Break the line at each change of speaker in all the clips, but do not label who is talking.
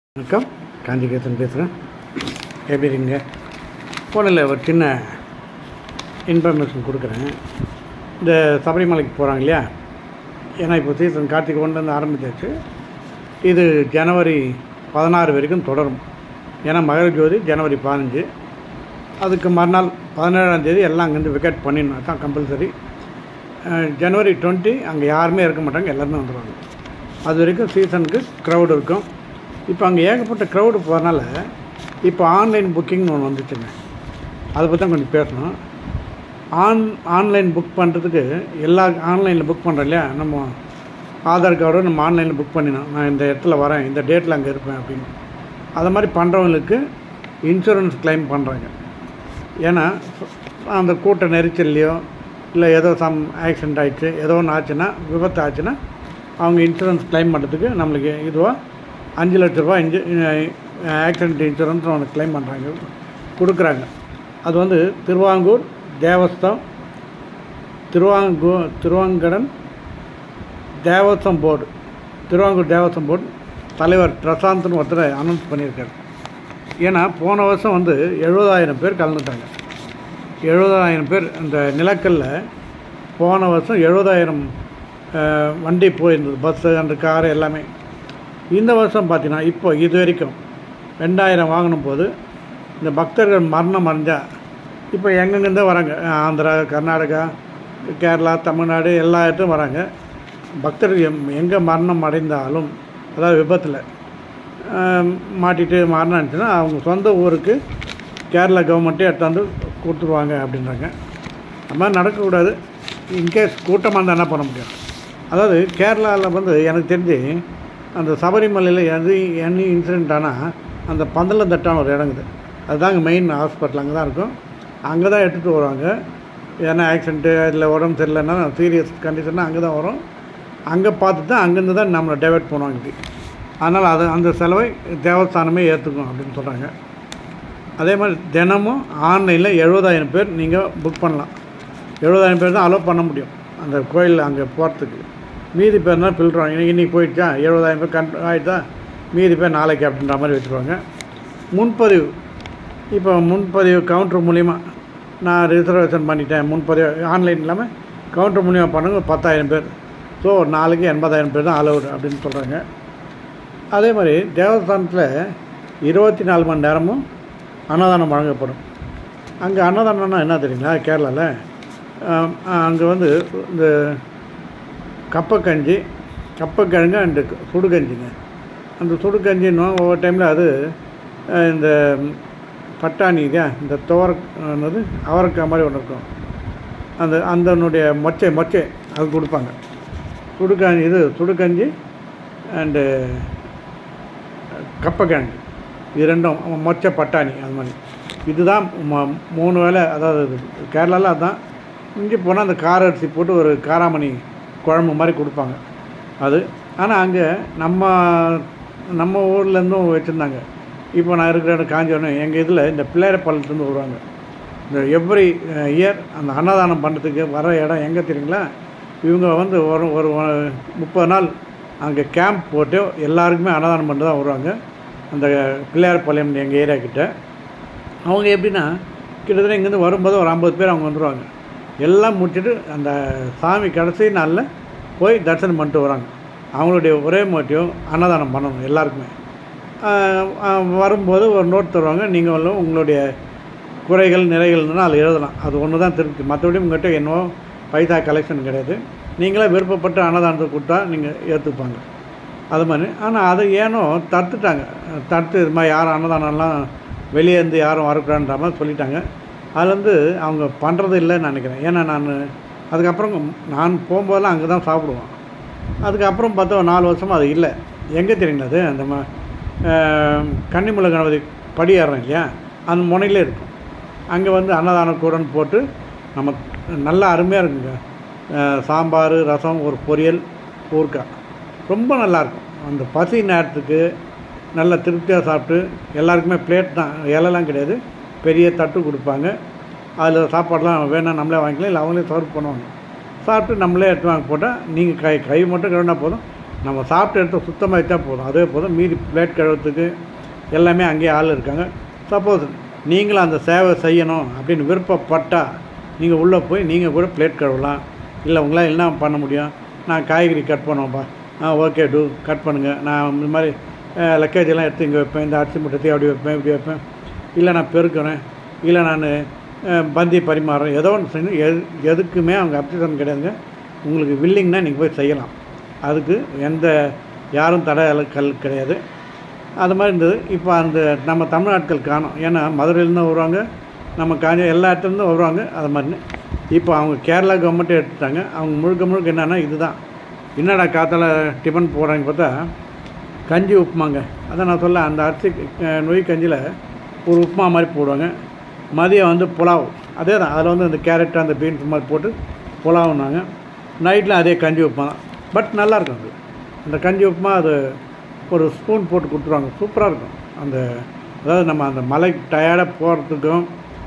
வணக்கம், காஞ்சிகேசன் பேசுகிறேன். எப்படி இருக்கீங்க? ஃபோனில் ஒரு சின்ன இன்ஃபர்மேஷன் கொடுக்குறேன். இந்த சபரிமலைக்கு போகிறாங்க இல்லையா, ஏன்னா இப்போ சீசன் கார்த்திகை ஒன்று வந்து ஆரம்பிச்சாச்சு. இது ஜனவரி 16 வரைக்கும் தொடரும். ஏன்னா மகர ஜோதி ஜனவரி 15, அதுக்கு மறுநாள் 17ஆம் தேதி எல்லாம் அங்கேருந்து விக்கெட் பண்ணிடணும், தான் கம்பல்சரி. ஜனவரி 20 அங்கே யாருமே இருக்க மாட்டாங்க, எல்லாருமே வந்துடுவாங்க. அது வரைக்கும் சீசனுக்கு க்ரௌடு இருக்கும். இப்போ அங்கே ஏகப்பட்ட க்ரௌடு போகிறனால இப்போ ஆன்லைன் புக்கிங்னு ஒன்று வந்துச்சுங்க. அதை பற்றி தான் கொஞ்சம் பேசணும். ஆன்லைன் புக் பண்ணுறதுக்கு எல்லா ஆன்லைனில் புக் பண்ணுறோம் இல்லையா, நம்ம ஆதார் கார்டோ நம்ம ஆன்லைனில் புக் பண்ணிடணும். நான் இந்த இடத்துல வரேன், இந்த டேட்டில் அங்கே இருப்பேன் அப்படின்னு. அது மாதிரி பண்ணுறவங்களுக்கு இன்சூரன்ஸ் கிளைம் பண்ணுறாங்க. ஏன்னா அந்த கூட்ட நெரிச்சல்லையோ இல்லை ஏதோ ஆக்சிடெண்ட் ஆகிடுச்சு, ஏதோ ஒன்று ஆச்சுன்னா, விபத்து ஆச்சுன்னா அவங்க இன்சூரன்ஸ் கிளைம் பண்ணுறதுக்கு நம்மளுக்கு இதுவாக 5 லட்ச ரூபா ஆக்சிடென்ட் இன்சூரன்ஸ் அவனுக்கு கிளைம் பண்ணுறாங்க, கொடுக்குறாங்க. அது வந்து திருவாங்கூர் தேவஸ்தம் திருவாங்கடன் தேவஸ்தம் போர்டு, திருவாங்கூர் தேவஸ்தம் போர்டு தலைவர் பிரசாந்த்னு ஒருத்தர் அனௌன்ஸ் பண்ணியிருக்காரு. ஏன்னா போன வருஷம் வந்து 70,000 பேர் கலந்துட்டாங்க. 70,000 பேர் இந்த நிலக்கல்ல போன வருஷம் 70,000 வண்டி போயிருந்தது, பஸ்ஸு அந்த காரு எல்லாமே. இந்த வருஷம் பார்த்தீங்கன்னா இப்போ இது வரைக்கும் 2,000 வாங்கினும் போது இந்த பக்தர்கள் மரணம் அடைஞ்சால் இப்போ எங்கெங்கேருந்தோ வராங்க. ஆந்திரா, கர்நாடகா, கேரளா, தமிழ்நாடு எல்லா இடத்தும் வராங்க. பக்தர்கள் எங்கே மரணம் அடைந்தாலும், அதாவது விபத்தில் மாட்டிட்டு மரணம் ஆயிடுச்சுன்னா அவங்க சொந்த ஊருக்கு கேரளா கவர்மெண்ட்டே எடுத்தாந்து கொடுத்துருவாங்க அப்படின்றாங்க. அது மாதிரி நடக்கக்கூடாது. இன்கேஸ் கூட்டமாக இருந்தால் என்ன பண்ண முடியும்? அதாவது கேரளாவில் வந்து எனக்கு தெரிஞ்சு அந்த சபரிமலையில் எனி இன்சிடெண்ட் ஆனால் அந்த பந்தலந்தட்டான ஒரு இடங்குது, அதுதாங்க மெயின் ஹாஸ்பிட்டல். அங்கே தான் இருக்கும், அங்கே தான் எடுத்துகிட்டு வருவாங்க. ஏன்னா ஆக்சிடென்ட்டு இல்லை உடம்பு சரியில்லைன்னா சீரியஸ் கண்டிஷன்னா அங்கே தான் வரும். அங்கே பார்த்துட்டு தான் அங்கேருந்து தான் நம்மளை டைவெர்ட் பண்ணுவாங்க. அதனால் அது அந்த செலவை தேவஸ்தானமே ஏற்றுக்கும் அப்படின்னு சொல்கிறாங்க. அதே மாதிரி தினமும் ஆன்லைனில் 70,000 பேர் நீங்கள் புக் பண்ணலாம். 70,000 பேர் தான் அலோவ் பண்ண முடியும் அந்த கோயில் அங்கே போகிறதுக்கு. மீதி பேர் தான் பில்றாங்க. இன்றைக்கி போயிடுச்சா 70,000 பேர் ஆகிட்டா, மீதி பேர் நாளைக்கு அப்படின்ற மாதிரி வச்சுருவாங்க. முன்பதிவு, இப்போ முன்பதிவு கவுண்டர் மூலிமா நான் ரிசர்வேஷன் பண்ணிட்டேன், முன்பதிவு ஆன்லைன் இல்லாமல் கவுண்டர் மூலிமா பண்ணுங்க 10,000 பேர். ஸோ நாளைக்கு 80,000 பேர் தான் அலௌடு அப்படின்னு சொல்கிறாங்க. அதே மாதிரி தேவஸ்தானத்தில் 24 மணி நேரமும் அன்னதானம் வழங்கப்படும். அங்கே அன்னதானம்னா என்ன தெரியுங்களா? கேரளாவில் அங்கே வந்து இந்த கப்பக்கிழங்கு அண்டு சுடுகஞ்சிங்க. அந்த சுடுகஞ்சின்னும் ஒவ்வொரு டைமில் அது இந்த பட்டாணி இதா இந்த துவரது அவரைக்காய் மாதிரி ஒன்று இருக்கும், அதனுடைய மொச்சை அது கொடுப்பாங்க. சுடுகஞ்சி அண்டு கப்பக்கிழங்கு, இது ரெண்டும் மொச்சை பட்டாணி அது மாதிரி. இதுதான் 3 வேளை. அதாவது கேரளாவில் அதுதான். இங்கே போனால் அந்த கார அரிசி போட்டு ஒரு காராமணி குழம்பு மாதிரி கொடுப்பாங்க அது. ஆனால் அங்கே நம்ம ஊர்லேருந்தும் வச்சுருந்தாங்க. இப்போ நான் இருக்கிற இடம் காஞ்சிபுரம், எங்கள் இதில் இந்த பிள்ளையாரப்பாளையத்துலேருந்து வருவாங்க. இந்த எவ்ரி இயர் அந்த அன்னதானம் பண்ணுறதுக்கு வர இடம் எங்கே தெரியுங்களா? இவங்க வந்து ஒரு 30 நாள் அங்கே கேம்ப் போட்டு எல்லாருக்குமே அன்னதானம் பண்ணிட்டு தான் வருவாங்க. அந்த பிள்ளையாரப்பாளையம் எங்கள் ஏரியா கிட்ட. அவங்க எப்படின்னா கிட்டத்தட்ட இங்கேருந்து வரும்போது ஒரு 50 பேர் அவங்க வந்துடுவாங்க. எல்லாம் முடிச்சுட்டு அந்த சாமி கடைசி நாளில் போய் தரிசனம் பண்ணிட்டு வராங்க. அவங்களுடைய ஒரே மோட்டிவ் அன்னதானம் பண்ணணும் எல்லாருக்குமே. வரும்போது ஒரு நோட் தருவாங்க, நீங்கள் உங்களுடைய குறைகள் நிறைகள்னா அதில் எழுதலாம். அது ஒன்று தான் திருப்தி. மற்றபடி உங்கள்கிட்ட என்னவோ பைசா கலெக்ஷன் கிடையாது. நீங்களே விருப்பப்பட்டு அன்னதானத்தை கொடுத்தா நீங்கள் ஏற்றுப்பாங்க அது மாதிரி. ஆனால் அதை ஏனோ தடுத்து இது மாதிரி யாரும் அன்னதானம்லாம் வெளியே இருந்து யாரும் வரக்கூடாதுன்ற மாதிரி சொல்லிட்டாங்க. அதுலேருந்து அவங்க பண்ணுறது இல்லைன்னு நினைக்கிறேன். ஏன்னா அதுக்கப்புறம் நான் போகும்போதெல்லாம் அங்கே தான் சாப்பிடுவோம். அதுக்கப்புறம் பார்த்தா 4 வருஷமாக அது இல்லை. எங்கே தெரியுங்களா? அது அந்த கன்னிமுலை கணபதி படி ஏறுறோம் இல்லையா, அந்த முனையிலே இருக்கும். அங்கே வந்து அன்னதான கூடன்னு போட்டு நம்ம நல்லா அருமையாக இருக்குங்க. சாம்பார், ரசம், ஒரு பொரியல், ஊறுகாய் ரொம்ப நல்லாயிருக்கும். அந்த பசி நேரத்துக்கு நல்லா திருப்தியாக சாப்பிட்டு எல்லாருக்குமே பிளேட் தான், இலைலாம் கிடையாது, பெரிய தட்டு கொடுப்பாங்க. அதில் சாப்பாடெலாம் வேணால் நம்மளே வாங்கிக்கலாம், இல்லை அவங்களே சர்வ் பண்ணுவாங்க. சாப்பிட்டு நம்மளே எடுத்து வாங்க போட்டால் நீங்கள் கை மட்டும் கழுவினா போதும், நம்ம சாப்பிட்ட இடத்த சுத்தமாக வச்சா போதும், அதே போதும். மீதி பிளேட் கழுவுறதுக்கு எல்லாமே அங்கேயே ஆள் இருக்காங்க. சப்போஸ் நீங்களும் அந்த சேவை செய்யணும் அப்படின்னு விருப்பப்பட்டால் நீங்கள் உள்ளே போய் நீங்கள் கூட பிளேட் கழுவலாம். இல்லை உங்களால் என்ன பண்ண முடியும், நான் காய்கறி கட் பண்ணுவேன்ப்பா, ஓகே டூ கட் பண்ணுங்கள், நான் இந்த மாதிரி லக்கேஜெல்லாம் எடுத்து இங்கே வைப்பேன், இந்த அரிசி மூட்டத்தையும் அப்படி வைப்பேன் இப்படி வைப்பேன், இல்லை நான் பெருக்கிறேன், இல்லை நான் பந்தி பரிமாறுறேன், ஏதோ ஒன்று செய்யணும். எதுக்குமே அவங்க அப்ஜெக்ஷன் கிடையாதுங்க. உங்களுக்கு வில்லிங்னா நீங்கள் போய் செய்யலாம். அதுக்கு எந்த யாரும் தடைகள் கிடையாது. அது மாதிரி இருந்தது. இப்போ அந்த நம்ம தமிழ்நாட்கள் காணும். ஏன்னா மதுரையிலேருந்து வருவாங்க, நம்ம எல்லா இடத்துலேருந்தும் வருவாங்க. அது மாதிரி இப்போ அவங்க கேரளா கவர்மெண்ட்டே எடுத்துட்டாங்க. அவங்க முழுக்க என்னென்னா இதுதான். என்னடா காத்தால டிஃபன் போடுறாங்க பார்த்தா கஞ்சி உப்புமாங்க. அதான் நான் சொல்ல, அந்த அரிசி நொய் கஞ்சியில் ஒரு உப்புமா மாதிரி போடுவாங்க. மதியம் வந்து புலாவ், அதே தான். அதில் வந்து அந்த கேரட் அந்த பீன்ஸ் மாதிரி போட்டு புலாவுனாங்க. நைட்டில் அதே கஞ்சி உப்புமா தான். பட் நல்லாயிருக்கும் அது. அந்த கஞ்சி உப்புமா அது ஒரு ஸ்பூன் போட்டு கொடுத்துருவாங்க, சூப்பராக இருக்கும். அந்த அதாவது நம்ம அந்த மலை டயர்டாக போகிறதுக்கும்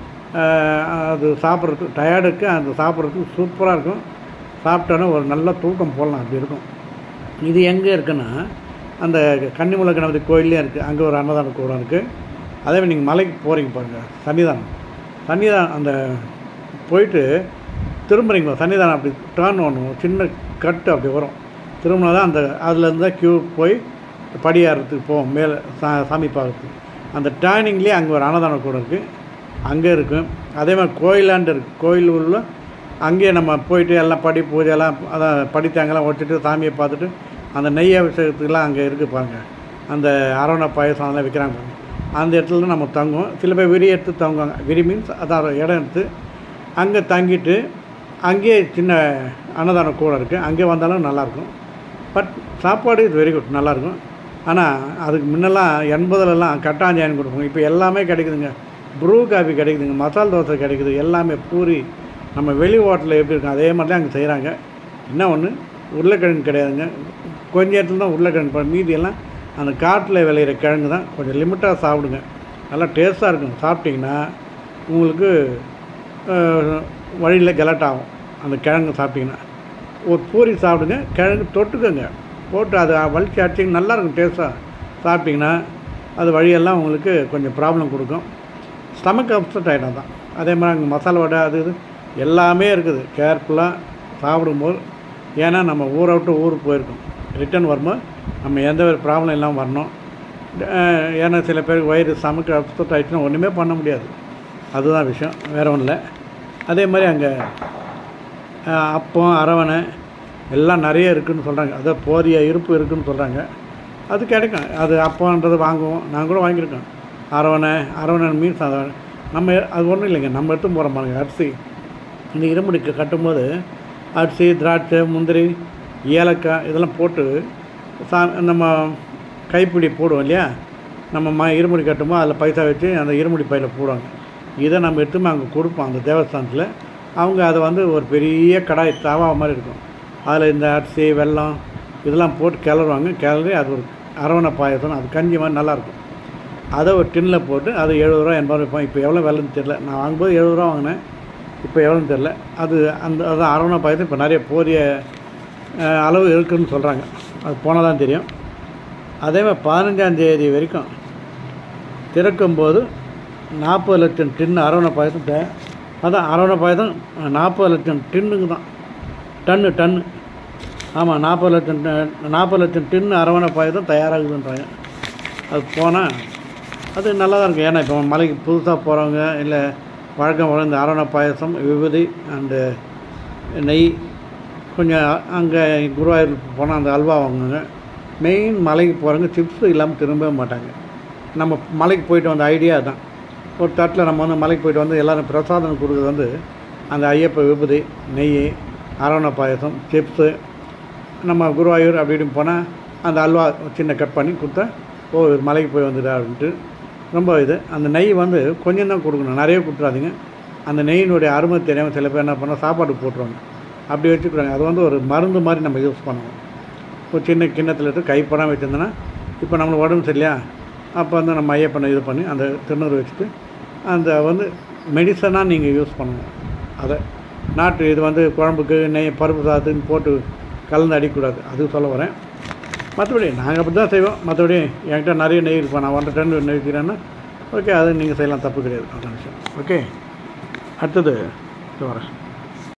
அது சாப்பிட்றதுக்கு டயர்டுக்கு அந்த சாப்பிட்றதுக்கு சூப்பராக இருக்கும். சாப்பிட்டோன்னா ஒரு நல்ல தூக்கம் போடலாம், அப்படி இருக்கும். இது எங்கே இருக்குன்னா அந்த கன்னிமூல கணபதி கோயிலே இருக்குது. அங்கே ஒரு அன்னதான கூடம் இருக்குது. அதேமாதிரி நீங்கள் மலைக்கு போகிறீங்க பாருங்கள், சன்னிதானம் அந்த போயிட்டு திரும்புறீங்களா, சன்னிதானம் அப்படி டேர்ன் ஒன்று சின்ன கட்டு அப்படி வரும். திரும்பினா தான் அந்த அதுலேருந்து தான் க்யூ போய் படியாறதுக்கு போவோம் மேலே சாமி பார்க்கறதுக்கு. அந்த டேர்னிங்லேயே அங்கே ஒரு அன்னதானம் கூட இருக்குது, அங்கே இருக்கும். அதே மாதிரி கோயிலாண்டு இருக்குது. கோயில் உள்ள அங்கேயே நம்ம போயிட்டு எல்லாம் பூஜைலாம் அதான் படித்தாங்கெல்லாம் ஒட்டிட்டு சாமியை பார்த்துட்டு அந்த நெய் அபிஷேகத்துக்கெலாம் அங்கே இருக்குது பாருங்கள். அந்த அரவணை பாயசம் அதெல்லாம் விற்கிறாங்க பாருங்கள். அந்த இடத்துல நம்ம தங்குவோம். சில பேர் விரி எடுத்து தங்குவாங்க. விரி மீன்ஸ் அதான் இடம் எடுத்து அங்கே தங்கிட்டு அங்கேயே சின்ன அன்னதானம் கூட இருக்குது. அங்கே வந்தாலும் நல்லாயிருக்கும். பட் சாப்பாடு இது வெரி குட், நல்லாயிருக்கும். ஆனால் அதுக்கு முன்னெல்லாம் 80லலாம் கட்டாஞ்சாயம் கொடுப்போம். இப்போ எல்லாமே கிடைக்குதுங்க. ப்ரூ காஃபி கிடைக்குதுங்க, மசால் தோசை கிடைக்குது, எல்லாமே பூரி. நம்ம வெளி ஹோட்டலில் எப்படி இருக்கும் அதே மாதிரி தான் அங்கே செய்கிறாங்க. என்ன ஒன்று உருளைக்கிழங்கு கிடையாதுங்க. கொஞ்சம் இடத்துல தான் உருளைக்கிழங்கு, மீதியெல்லாம் அந்த காட்டில் விளையிற கிழங்கு தான். கொஞ்சம் லிமிட்டாக சாப்பிடுங்க, நல்லா டேஸ்ட்டாக இருக்கும். சாப்பிட்டிங்கன்னா உங்களுக்கு வழியில் கலட்டாகும். அந்த கிழங்கு சாப்பிட்டிங்கன்னா ஒரு பூரி சாப்பிடுங்க, கிழங்கு தொட்டுக்கோங்க, போட்டு அதை வலிச்சு அடிச்சிங்க, நல்லாயிருக்கும் டேஸ்ட்டாக. சாப்பிட்டிங்கன்னா அது வழியெல்லாம் உங்களுக்கு கொஞ்சம் ப்ராப்ளம் கொடுக்கும். ஸ்டமக் அப்செட் ஆகிடும் தான். அதே மாதிரி அங்கே மசாலா வடை அது இது எல்லாமே இருக்குது. கேர்ஃபுல்லாக சாப்பிடும்போது, ஏன்னா நம்ம ஊரை விட்டு ஊருக்கு போயிருக்கோம். ரிட்டன் வரும்போது நம்ம எந்த ஒரு ப்ராப்ளம் இல்லாமல் வரணும். ஏன்னா சில பேருக்கு வயிறு ஸ்டமக் அப்செட் ஆகிடுச்சுன்னா ஒன்றுமே பண்ண முடியாது. அதுதான் விஷயம், வேறு ஒன்றும் இல்லை. அதே மாதிரி அங்கே அப்பம் அரவணை எல்லாம் நிறைய இருக்குதுன்னு சொல்கிறாங்க. அதை போதிய இருப்பு இருக்குதுன்னு சொல்கிறாங்க. அது கிடைக்கும். அது அப்போன்றது வாங்குவோம், நாங்கள் கூட வாங்கியிருக்கோம். அரவணை மீன்ஸ் அதை நம்ம அது ஒன்றும் இல்லைங்க. நம்ம எடுத்து போகிற பாருங்க அரிசி. இந்த இருமுடிக்கு கட்டும்போது அரிசி, திராட்சை, முந்திரி, ஏலக்காய் இதெல்லாம் போட்டு நம்ம கைப்பிடி போடுவோம் இல்லையா, நம்ம இருமுடி கட்டும்போது அதில் பைசா வச்சு அந்த இருமுடி பையில் போடுவாங்க. இதை நம்ம எடுத்துமே அங்கே கொடுப்போம் அந்த தேவஸ்தானத்தில். அவங்க அதை வந்து ஒரு பெரிய கடாய் தவா மாதிரி இருக்கும். அதில் இந்த அரிசி, வெல்லம் இதெல்லாம் போட்டு கிளறுவாங்க. கிளறி அது ஒரு அரவணை பாயசம், அது கஞ்சி மாதிரி நல்லாயிருக்கும். அதை ஒரு டின்னில் போட்டு அது 70 ரூபா 80 ரூபா விற்போம். இப்போ எவ்வளோ விலைன்னு தெரில. நான் வாங்கும்போது 70 ரூபா வாங்கினேன், இப்போ எவ்வளோன்னு தெரில. அதுதான் அரவணை பாயசம். இப்போ நிறைய போதிய அளவு இருக்குதுன்னு சொல்கிறாங்க. அது போனால் தான் தெரியும். அதே மாதிரி 15ஆம் தேதி வரைக்கும் திறக்கும்போது 40 லட்சம் டின்னு அரவணை பாயசம் அதான் அரவணை பாயசம் 40 லட்சம் டின்னுக்கு தான். டன்னு ஆமாம், 40 லட்சம் டின்னு அரவணை பாயசம் தயாராகுதுன்றாங்க. அது போனால் அது நல்லா தான் இருக்கும். ஏன்னா இப்போ மலைக்கு புதுசாக போகிறவங்க இல்லை வழக்கம் இந்த அரவணை பாயசம், விபூதி அண்டு நெய், கொஞ்சம் அங்கே குருவாயூர் போனால் அந்த அல்வா வாங்குவாங்க. மெயின் மலைக்கு போகிறவங்க சிப்ஸு இல்லாமல் திரும்பவே மாட்டாங்க. நம்ம மலைக்கு போயிட்டு வந்த ஐடியா தான். ஒரு தட்டில் நம்ம வந்து மலைக்கு போயிட்டு வந்து எல்லோரும் பிரசாதம் கொடுக்குறது வந்து அந்த ஐயப்ப விபூதி, நெய், அரவணை பாயசம், சிப்ஸு. நம்ம குருவாயூர் அப்படி இப்படின்னு போனால் அந்த அல்வா சின்ன கட் பண்ணி கொடுத்தா மலைக்கு போய் வந்துடா அப்படின்ட்டு ரொம்ப இது. அந்த நெய் வந்து கொஞ்சம் தான் கொடுக்கணும், நிறைய கொடுத்துறாதீங்க. அந்த நெய்யினுடைய அருமை தெரியாமல் சில பேர் என்ன பண்ணால் சாப்பாடு போட்டுருவாங்க, அப்படி வச்சுக்கிறாங்க. அது வந்து ஒரு மருந்து மாதிரி நம்ம யூஸ் பண்ணுவோம். ஒரு சின்ன கிண்ணத்தில் எடுத்து கைப்படாமல் வச்சுருந்தோன்னா இப்போ நம்மளுக்கு உடம்பு சரியில்லையா, அப்போ வந்து நம்ம ஐயப்பனை இது பண்ணி அந்த திருநூறு வச்சுட்டு அந்த வந்து மெடிசனாக நீங்கள் யூஸ் பண்ணணும். அதை நாட்டு இது வந்து குழம்புக்கு நெய் பருப்பு சாதத்துன்னு போட்டு கலந்து அடிக்கக்கூடாது. அது சொல்ல வரேன். மற்றபடி நாங்கள் அப்படி தான் செய்வோம். மற்றபடி என்கிட்ட நிறைய நெய் இருப்போம், நான் 1 டன் நெய் விற்கிறேன்னா ஓகே, அது நீங்கள் செய்யலாம், தப்பு கிடையாது. அதான் விஷயம். ஓகே, அடுத்தது வரேன்.